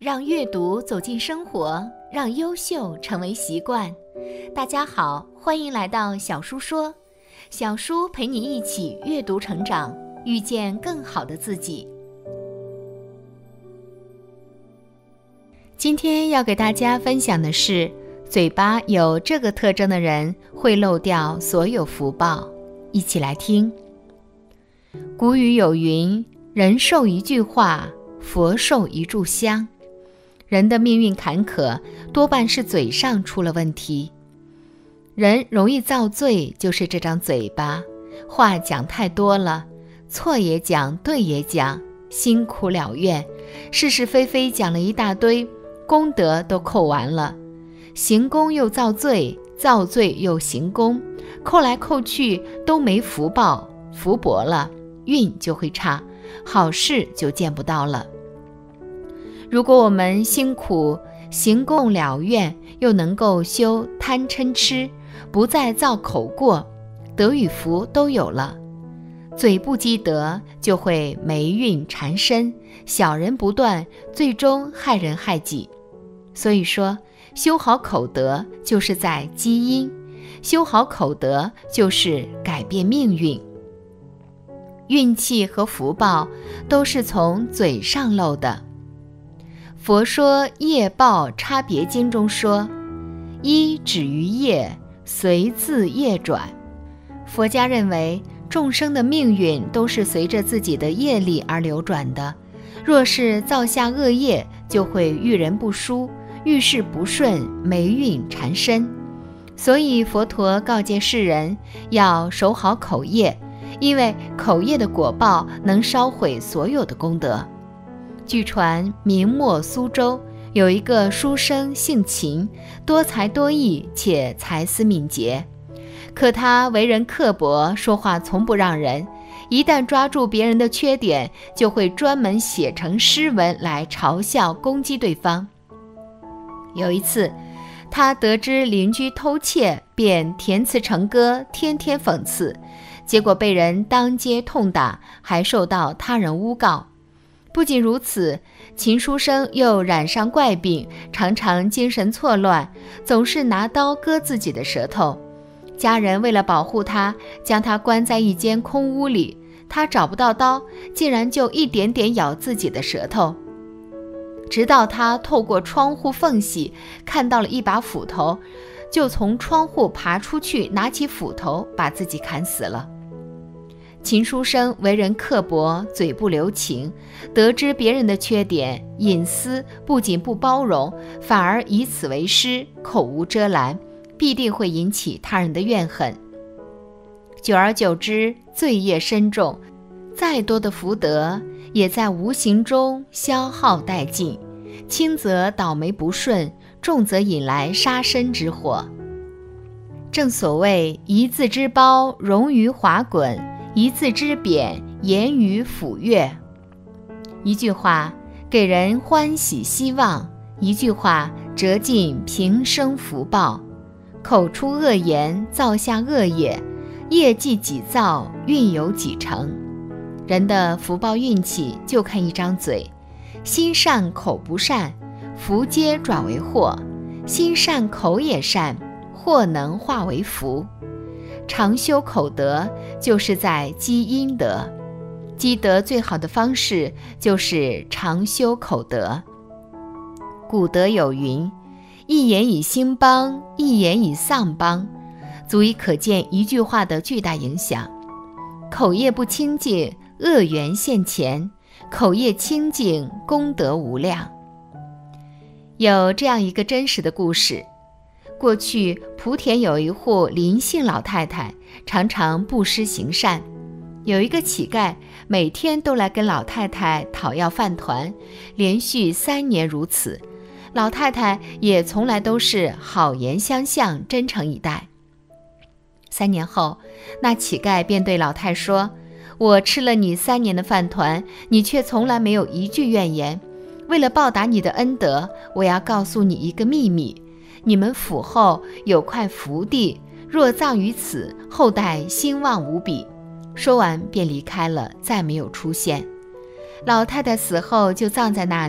让阅读走进生活，让优秀成为习惯。大家好，欢迎来到小叔说，小叔陪你一起阅读成长，遇见更好的自己。今天要给大家分享的是，嘴巴有这个特征的人会漏掉所有福报。一起来听。古语有云，人受一句话，佛受一炷香。人的命运坎坷，多半是嘴上出了问题。人容易造罪，就是这张嘴巴，话讲太多了，错也讲，对也讲，辛苦了愿，是是非非讲了一大堆，功德都扣完了。行功又造罪，造罪又行功，扣来扣去都没福报，福薄了，运就会差，好事就见不到了。如果我们辛苦行功了愿，又能够修贪嗔痴，不再造口过，德与福都有了。嘴不积德，就会霉运缠身，小人不断，最终害人害己。所以说，修好口德就是在积阴，修好口德就是改变命运。运气和福报都是从嘴上漏的。佛说业报差别经中说，一止于业，随自业转。佛家认为，众生的命运都是随着自己的业力而流转的，若是造下恶业，就会遇人不淑，遇事不顺，霉运缠身。所以佛陀告诫世人要守好口业，因为口业的果报能烧毁所有的功德。据传明末苏州有一个书生姓秦，多才多艺且才思敏捷，可他为人刻薄，说话从不让人，一旦抓住别人的缺点，就会专门写成诗文来嘲笑攻击对方。有一次，他得知邻居偷窃，便填词成歌，天天讽刺，结果被人当街痛打，还受到他人诬告。不仅如此，秦书生又染上怪病，常常精神错乱，总是拿刀割自己的舌头。家人为了保护他，将他关在一间空屋里，他找不到刀，竟然就一点点咬自己的舌头。直到他透过窗户缝隙看到了一把斧头，就从窗户爬出去，拿起斧头把自己砍死了。秦书生为人刻薄，嘴不留情，得知别人的缺点隐私，不仅不包容，反而以此为师，口无遮拦，必定会引起他人的怨恨。久而久之，罪业深重，再多的福德也在无形中消耗殆尽，轻则倒霉不顺，重则引来杀身之祸。正所谓一字之褒，溶于华滚，一字之贬，言于抚悦。一句话给人欢喜希望，一句话折尽平生福报。口出恶言，造下恶业，业绩己造，运由己成。人的福报运气就看一张嘴，心善口不善，福皆转为祸；心善口也善，祸能化为福。常修口德，就是在积阴德。积德最好的方式就是常修口德。古德有云，一言以兴邦，一言以丧邦，足以可见一句话的巨大影响。口业不清净，恶缘现前；口业清净，功德无量。有这样一个真实的故事，过去莆田有一户林姓老太太，常常布施行善。有一个乞丐，每天都来跟老太太讨要饭团，连续3年如此。老太太也从来都是好言相向，真诚以待。3年后，那乞丐便对老太说，我吃了你3年的饭团，你却从来没有一句怨言。为了报答你的恩德，我要告诉你一个秘密，你们府后有块福地，若葬于此，后代兴旺无比。说完便离开了，再没有出现。老太太死后就葬在那里，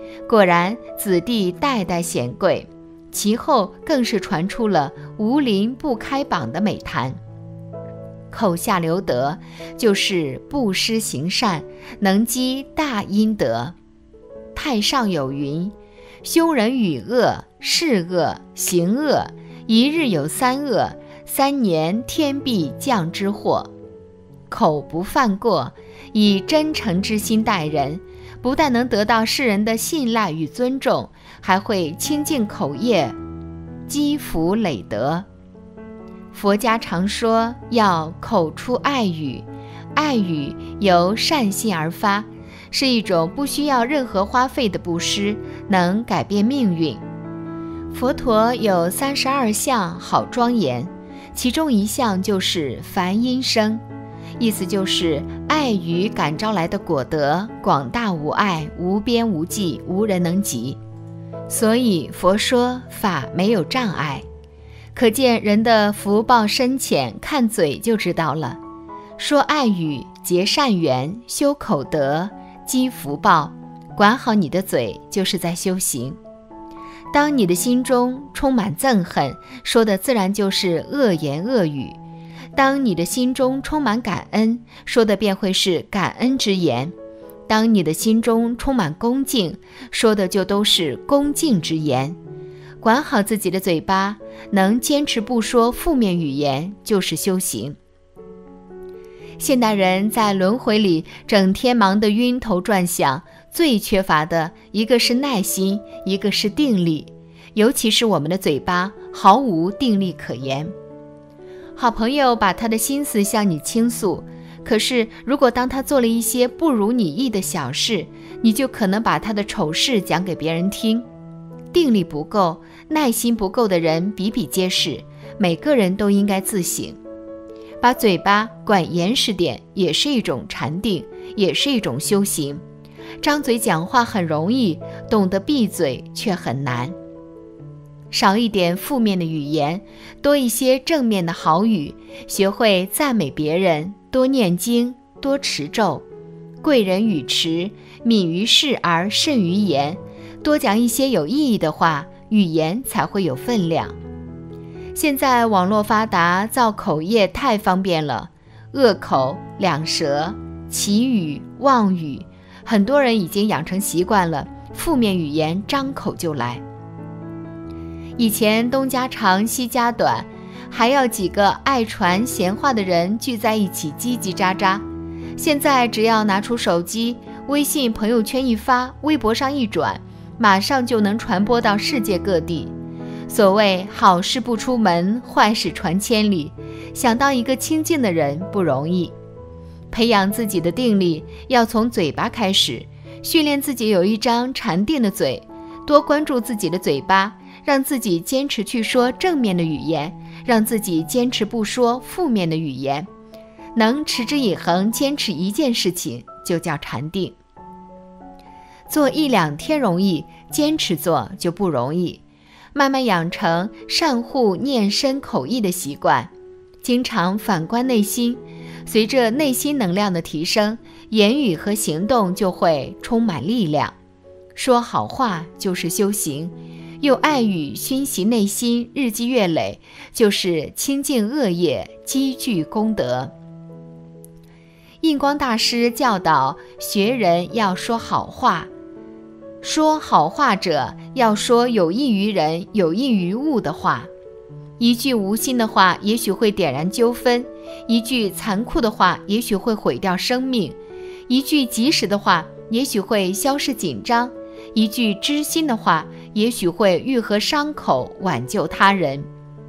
果然子弟代代显贵，其后更是传出了无邻不开榜的美谈。口下留德，就是布施行善，能积大阴德。太上有云：凶人语恶、事恶、行恶，一日有三恶，3年天必降之祸。口不犯过，以真诚之心待人，不但能得到世人的信赖与尊重，还会清净口业，积福累德。佛家常说要口出爱语，爱语由善心而发，是一种不需要任何花费的布施，能改变命运。佛陀有32项好庄严，其中一项就是梵音声，意思就是爱语感召来的果德广大无碍，无边无际，无人能及。所以佛说法没有障碍，可见人的福报深浅，看嘴就知道了。说爱语，结善缘，修口德，积福报，管好你的嘴，就是在修行。当你的心中充满憎恨，说的自然就是恶言恶语；当你的心中充满感恩，说的便会是感恩之言；当你的心中充满恭敬，说的就都是恭敬之言。管好自己的嘴巴，能坚持不说负面语言，就是修行。现代人在轮回里整天忙得晕头转向，最缺乏的一个是耐心，一个是定力，尤其是我们的嘴巴毫无定力可言。好朋友把他的心思向你倾诉，可是如果当他做了一些不如你意的小事，你就可能把他的丑事讲给别人听。定力不够，耐心不够的人比比皆是，每个人都应该自省。把嘴巴管严实点，也是一种禅定，也是一种修行。张嘴讲话很容易，懂得闭嘴却很难。少一点负面的语言，多一些正面的好语，学会赞美别人，多念经，多持咒。贵人语迟，敏于事而慎于言，多讲一些有意义的话，语言才会有分量。现在网络发达，造口业太方便了，恶口、两舌、绮语、妄语，很多人已经养成习惯了，负面语言张口就来。以前东家长西家短，还要几个爱传闲话的人聚在一起叽叽喳喳。现在只要拿出手机，微信朋友圈一发，微博上一转，马上就能传播到世界各地。所谓好事不出门，坏事传千里，想当一个清净的人不容易。培养自己的定力，要从嘴巴开始，训练自己有一张禅定的嘴，多关注自己的嘴巴，让自己坚持去说正面的语言，让自己坚持不说负面的语言。能持之以恒，坚持一件事情，就叫禅定。做1-2天容易，坚持做就不容易。慢慢养成善护念身口意的习惯，经常反观内心，随着内心能量的提升，言语和行动就会充满力量。说好话就是修行，用爱语熏习内心，日积月累，就是清净恶业，积聚功德。印光大师教导学人要说好话，说好话者要说有益于人、有益于物的话。一句无心的话也许会点燃纠纷，一句残酷的话也许会毁掉生命，一句及时的话也许会消逝紧张，一句知心的话也许会愈合伤口，挽救他人。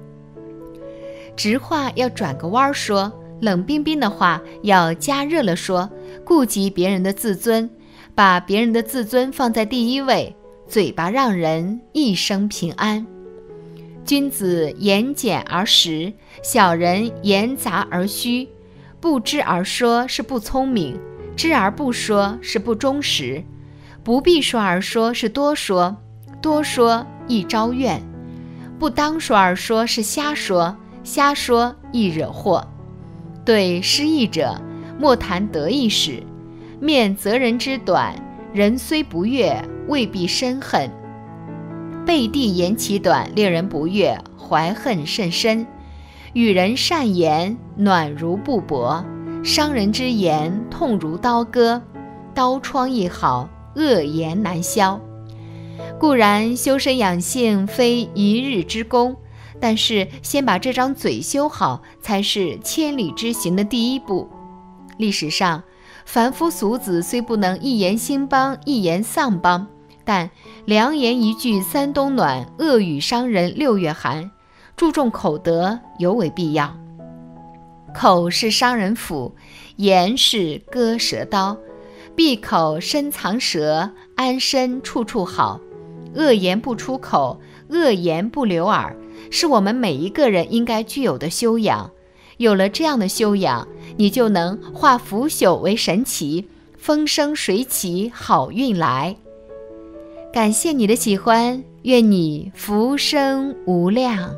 直话要转个弯说，冷冰冰的话要加热了说，顾及别人的自尊，把别人的自尊放在第一位，嘴巴让人一生平安。君子言简而实，小人言杂而虚。不知而说是不聪明，知而不说是不忠实。不必说而说是多说，多说易招怨。不当说而说是瞎说，瞎说易惹祸。对失意者，莫谈得意事。面责人之短，人虽不悦， 未必深恨。背地言其短，令人不悦，怀恨甚深。与人善言，暖如布帛；伤人之言，痛如刀割。刀疮亦好，恶言难消。固然修身养性非一日之功，但是先把这张嘴修好，才是千里之行的第一步。历史上，凡夫俗子虽不能一言兴邦，一言丧邦，但良言一句三冬暖，恶语伤人六月寒。注重口德尤为必要。口是伤人斧，言是割舌刀。闭口深藏舌，安身处处好。恶言不出口，恶言不流耳，是我们每一个人应该具有的修养。有了这样的修养，你就能化腐朽为神奇，风生水起，好运来。感谢你的喜欢，愿你福生无量。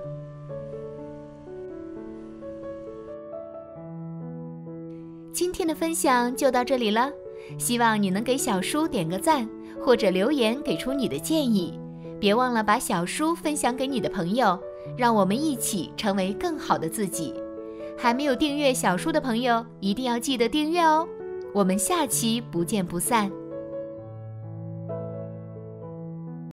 今天的分享就到这里了，希望你能给小叔点个赞，或者留言给出你的建议。别忘了把小叔分享给你的朋友，让我们一起成为更好的自己。还没有订阅小叔的朋友，一定要记得订阅哦。我们下期不见不散。